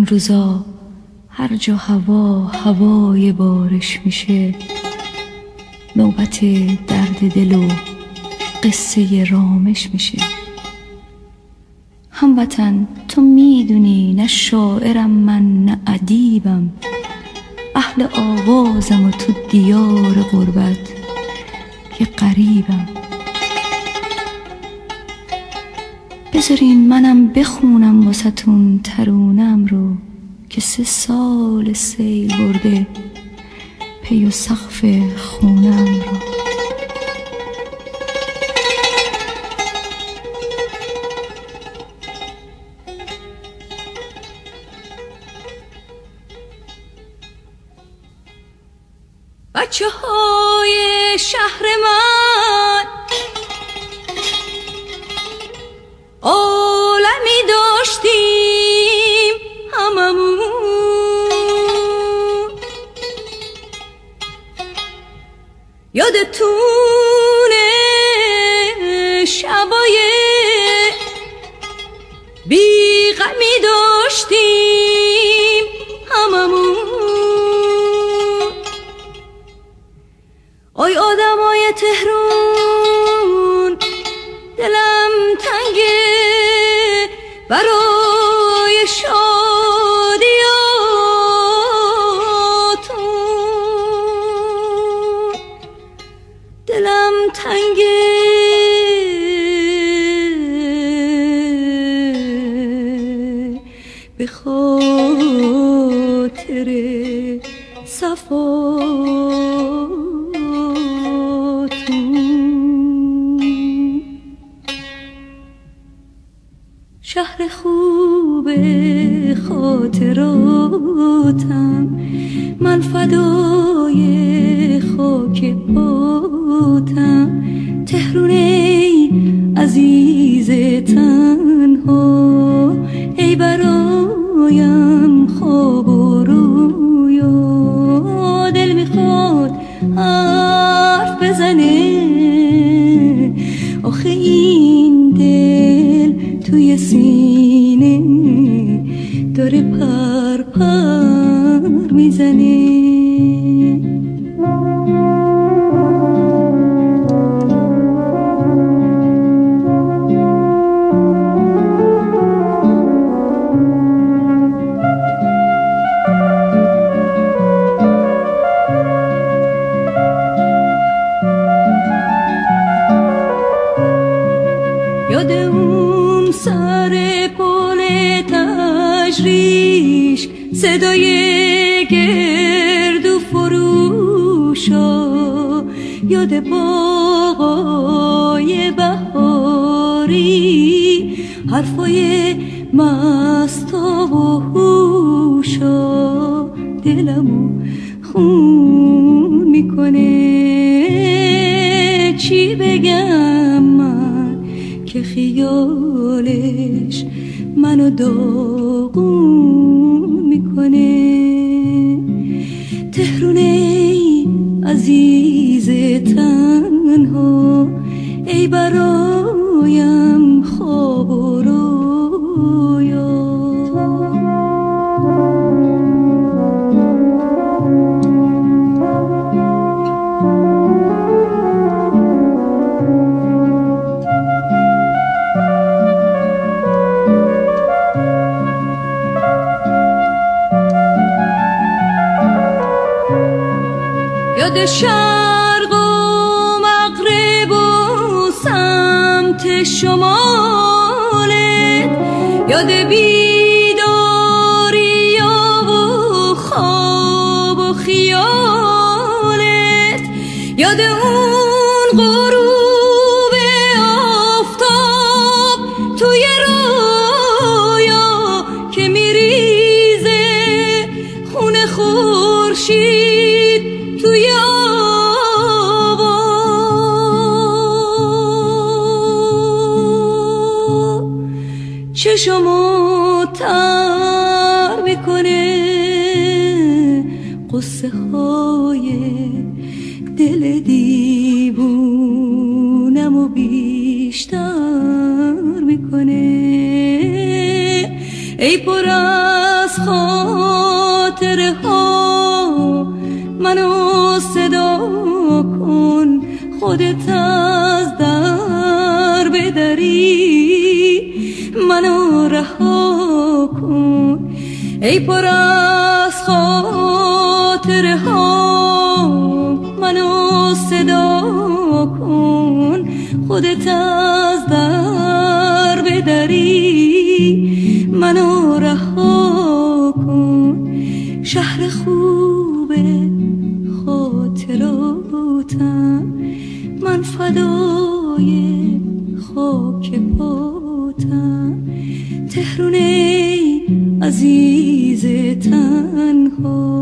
روزا هر جا هوای بارش میشه، نوبت درد دل و قصه رامش میشه. هموطن تو میدونی نه شاعرم من نه ادیبم، اهل آوازم و تو دیار غربت یه غریبم. بذارین منم بخونم واسه‌تون ترونم رو که 3 سال سیل برده پی و سقف خونم رو. بچه های شهر من عالمی داشتیم هممون، یادتونه شبای بیغمی داشتیم هممون. آی آدمای تهرون دلم تنگه برای شادیاتون، دلم تنگه به خاطر صفاتون. شهر خوب خاطراتم، من فدای خاک پاتم. تهرون ای عزیز تنها، ای برایم خواب و رویا. دل میخواد حرف بزنه، آخه این دل توی سینه داره پر پر میزنه. یاد اون سر پل تجریش، صدای گردو فروشا، یاد باغای بهاری، حرفای مستا و هوشا. دلمو خون میکنه، چی بگم من که خیالش منو داغون میکنه. تهرون ای عزیز تنها، ای برایم خواب و رویا. یاد شرق و مغرب و سمت شمالت، یاد بیداری و خواب و خیالت، یاد اون غروب آفتاب توی رویا که میریزه خون خورشید توی چشمو تر میکنه، قصه های دل دیوونمو بیشتر میکنه. ای پر از خودت از در بدری منو رها کن ای پر از خاطره ها منو صدا کن خودت از در بدری منو رها کن شهر خوب خاطراتم من فدای خاک پاتم تهرون ای عزیز تنها